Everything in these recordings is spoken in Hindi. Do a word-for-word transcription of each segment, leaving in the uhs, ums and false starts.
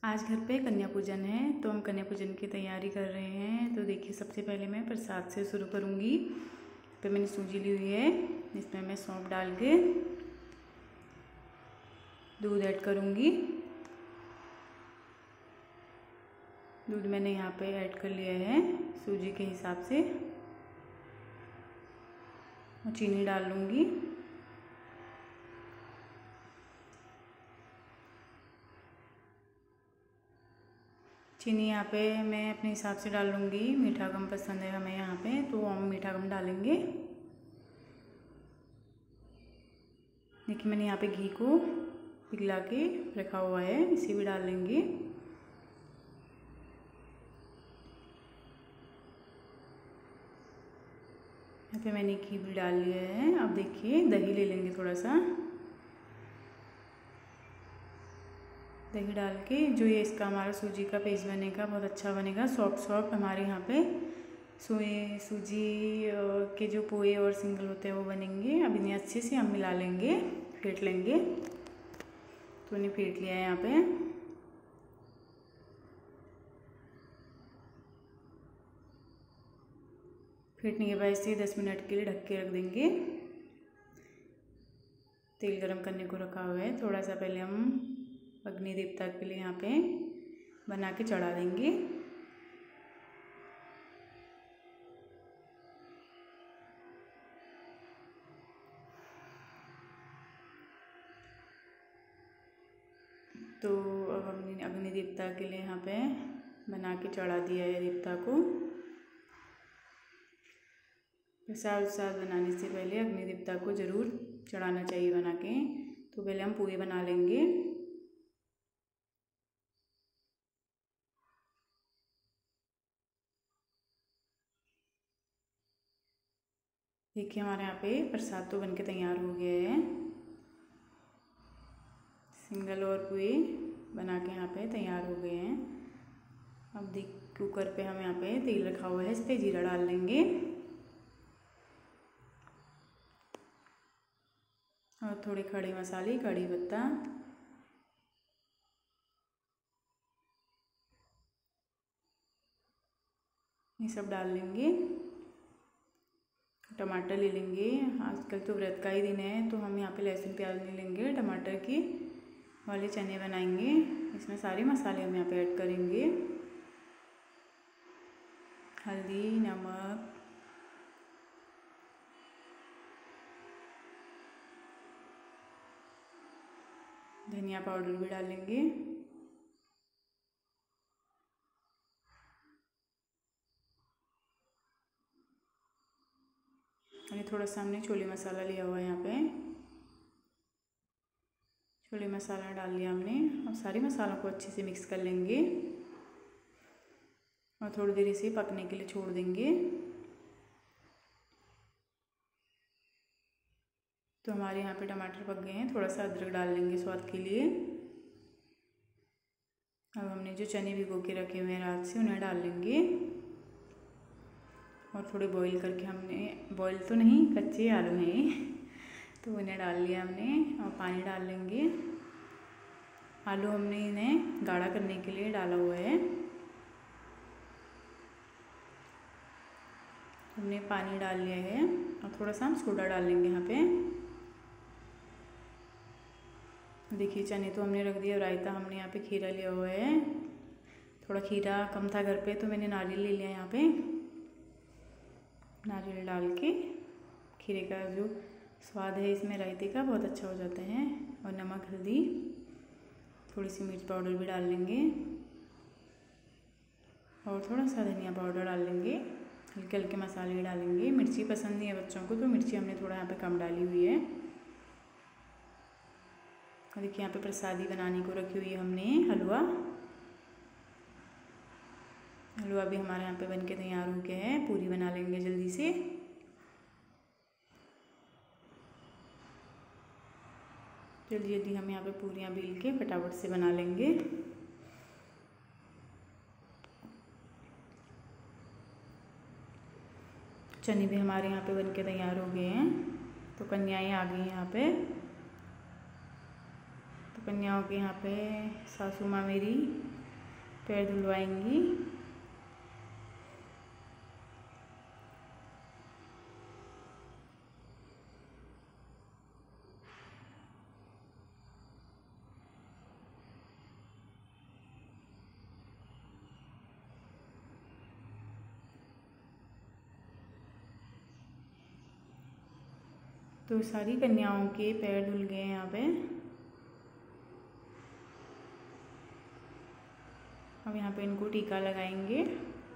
आज घर पे कन्या पूजन है तो हम कन्या पूजन की तैयारी कर रहे हैं। तो देखिए, सबसे पहले मैं प्रसाद से शुरू करूँगी। तो मैंने सूजी ली हुई है, इसमें मैं सौंफ डाल के दूध ऐड करूँगी। दूध मैंने यहाँ पे ऐड कर लिया है सूजी के हिसाब से, और चीनी डाल लूँगी। चीनी यहाँ पे मैं अपने हिसाब से डाल लूँगी, मीठा कम पसंद है हमें यहाँ पे, तो हम मीठा कम डालेंगे। देखिए, मैंने यहाँ पे घी को पिघला के रखा हुआ है, इसे भी डाल लेंगे। यहाँ पे मैंने घी भी डाल लिया है। अब देखिए, दही ले लेंगे थोड़ा सा। दही डाल के जो ये इसका हमारा सूजी का पेस्ट बनेगा, बहुत अच्छा बनेगा, सॉफ्ट सॉफ्ट हमारे यहाँ पे सोए सूजी के जो पोहे और सिंगल होते हैं वो बनेंगे। अब इन्हें अच्छे से हम मिला लेंगे, फेंट लेंगे। तो इन्हें फेंट लिया है यहाँ पे। फेंटने के बाद इसे दस मिनट के लिए ढक के रख देंगे। तेल गरम करने को रखा हुआ है। थोड़ा सा पहले हम अग्नि देवता के लिए यहाँ पे बना के चढ़ा देंगे। तो अब हमने अग्नि देवता के लिए यहाँ पे बना के चढ़ा दिया है देवता को। प्रसाद उसाद बनाने से पहले अग्नि देवता को ज़रूर चढ़ाना चाहिए बना के। तो पहले हम पूरी बना लेंगे। देखिए, हमारे यहाँ पे प्रसाद तो बनके तैयार हो गया है। सिंगल और पूरी बना के यहाँ पे तैयार हो गए हैं। अब देख, कुकर पे हम यहाँ पे तेल रखा हुआ है, इस पे जीरा डाल लेंगे और थोड़े खड़े मसाले, कड़ी पत्ता, ये सब डाल लेंगे। टमाटर ले लेंगे। आजकल तो व्रत का ही दिन है, तो हम यहाँ पे लहसुन प्याज नहीं लेंगे, टमाटर की वाले चने बनाएंगे। इसमें सारे मसाले हम यहाँ पे ऐड करेंगे। हल्दी, नमक, धनिया पाउडर भी डालेंगे। और थोड़ा सा हमने छोले मसाला लिया हुआ है यहाँ पे, छोले मसाला डाल लिया हमने। और सारे मसालों को अच्छे से मिक्स कर लेंगे और थोड़ी देर इसे पकने के लिए छोड़ देंगे। तो हमारे यहाँ पे टमाटर पक गए हैं। थोड़ा सा अदरक डाल लेंगे स्वाद के लिए। अब हमने जो चने भिगो के रखे हुए हैं रात से, उन्हें डाल लेंगे और थोड़े बॉईल करके हमने, बॉईल तो नहीं, कच्चे आलू हैं तो उन्हें डाल लिया हमने। और पानी डाल लेंगे। आलू हमने इन्हें गाढ़ा करने के लिए डाला हुआ है। हमने पानी डाल लिया है और थोड़ा सा हम सोडा डाल लेंगे यहाँ पे। देखिए, चने तो हमने रख दिया। रायता हमने यहाँ पे खीरा लिया हुआ है। थोड़ा खीरा कम था घर पे, तो मैंने नारियल ले लिया यहाँ पे। नारियल डाल के खीरे का जो स्वाद है इसमें रायते का, बहुत अच्छा हो जाता है। और नमक, हल्दी, थोड़ी सी मिर्च पाउडर भी डाल लेंगे और थोड़ा सा धनिया पाउडर डाल लेंगे। हल्के हल्के मसाले डालेंगे। मिर्ची पसंद नहीं है बच्चों को, तो मिर्ची हमने थोड़ा यहाँ पे कम डाली हुई है। और देखिए, यहाँ पे प्रसादी बनाने को रखी हुई है हमने, हलवा। हलवा भी हमारे यहाँ पे बनके तैयार हो गया है। पूरी बना लेंगे जल्दी से। जल्दी जल्दी हम यहाँ पे पूरियाँ बेल के फटाफट से बना लेंगे। चने भी हमारे यहाँ पे बनके तैयार हो गए हैं। तो कन्याएं आ गई हैं यहाँ पे। तो कन्याओं के यहाँ पे सासू माँ मेरी पैर धुलवाएंगी। तो सारी कन्याओं के पैर धुल गए यहाँ पे। अब यहाँ पे इनको टीका लगाएंगे।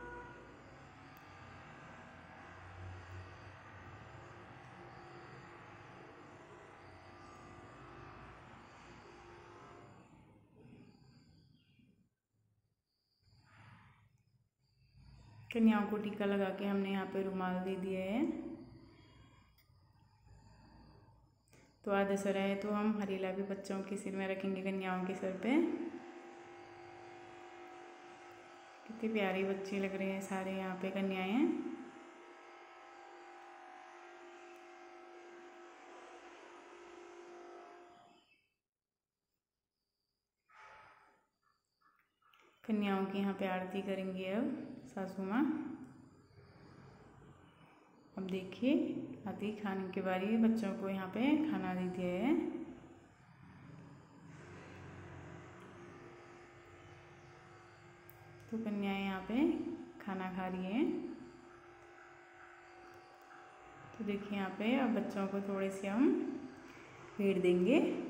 कन्याओं को टीका लगा के हमने यहाँ पे रुमाल दे दिया है। तो आज दशहरा है तो हम हरेला भी बच्चों के सिर में रखेंगे, कन्याओं के सर पे। कितने प्यारे बच्चे लग रहे हैं सारे यहाँ पे कन्याएं। कन्याओं की यहाँ पे आरती करेंगे अब सासू माँ। अब देखिए आती खाने के बारी, बच्चों को यहाँ पे खाना दे दिया है। तो कन्याएं यहाँ पे खाना खा रही हैं। तो देखिए यहाँ पे अब बच्चों को थोड़े से हम फेर देंगे।